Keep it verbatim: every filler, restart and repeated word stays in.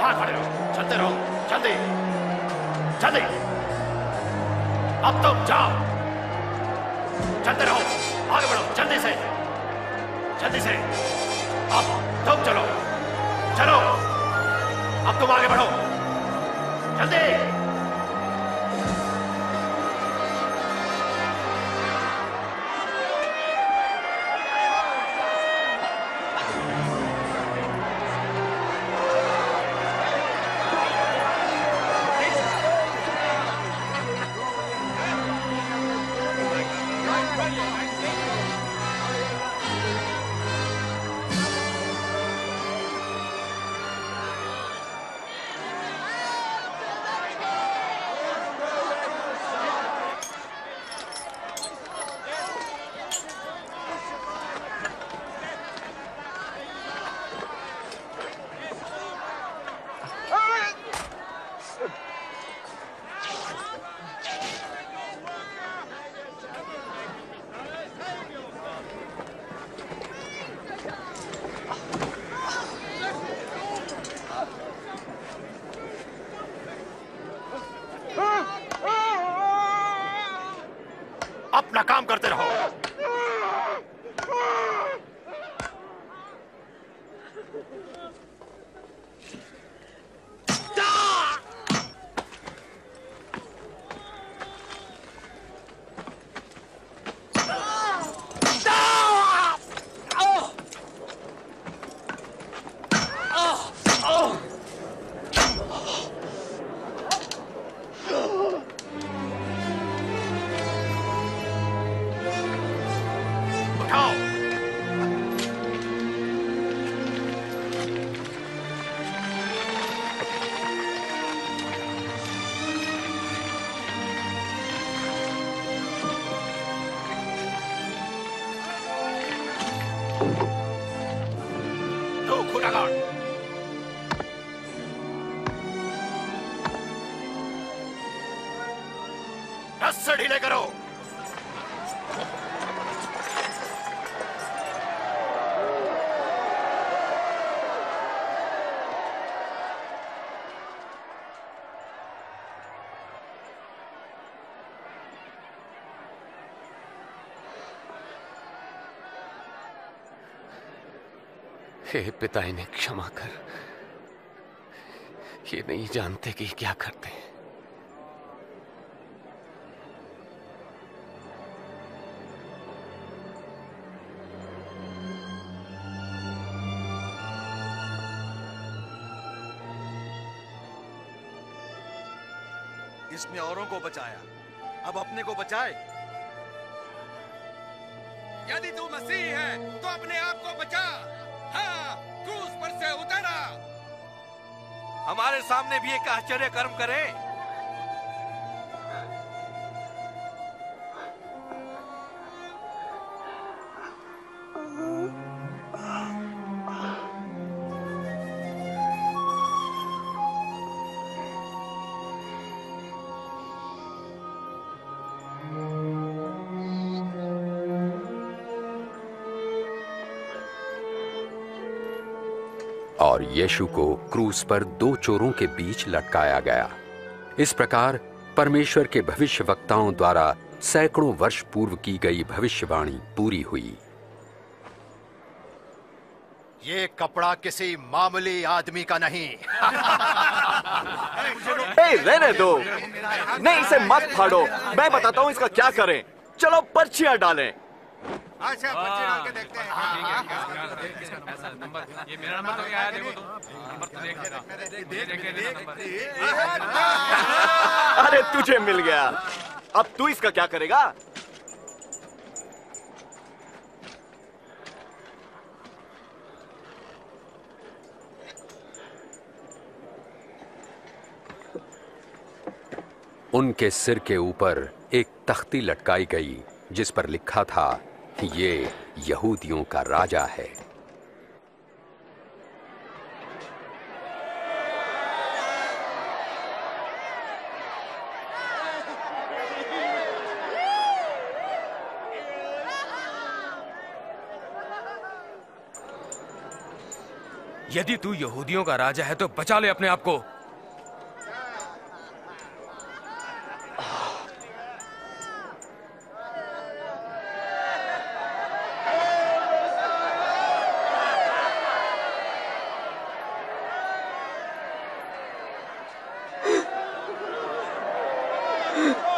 कहाँ खड़े रहो, चलते रहो, जल्दी जल्दी। अब तुम जाओ, चलते रहो, आगे बढ़ो, जल्दी से जल्दी से। अब तुम चलो चलो, अब तुम आगे बढ़ो, जल्दी। अपना काम करते रहो। रस्से ढीले करो। हे पिता, इन्हें क्षमा कर। ये नहीं जानते कि क्या करते हैं। इसने औरों को बचाया, अब अपने को बचाए। यदि तू मसीह है तो अपने आप को बचा। हाँ, क्रूस पर से उतरा। हमारे सामने भी एक आश्चर्य कर्म करे। और यीशु को क्रूस पर दो चोरों के बीच लटकाया गया। इस प्रकार परमेश्वर के भविष्यवक्ताओं द्वारा सैकड़ों वर्ष पूर्व की गई भविष्यवाणी पूरी हुई। ये कपड़ा किसी मामूली आदमी का नहीं। ए, रहने दो। नहीं, इसे मत फाड़ो। मैं बताता हूँ इसका क्या करें। चलो पर्चियां डालें। अच्छा, पर्ची डाल के देखते हैं। हाँ, हाँ, नंबर, ये मेरा नंबर तो क्या है? देखो तो नंबर तो देख लेना। अरे तुझे मिल गया। अब तू इसका क्या करेगा? उनके सिर के ऊपर एक तख्ती लटकाई गई जिस पर लिखा था, ये यहूदियों का राजा है। यदि तू यहूदियों का राजा है तो बचा ले अपने आप को। Huh?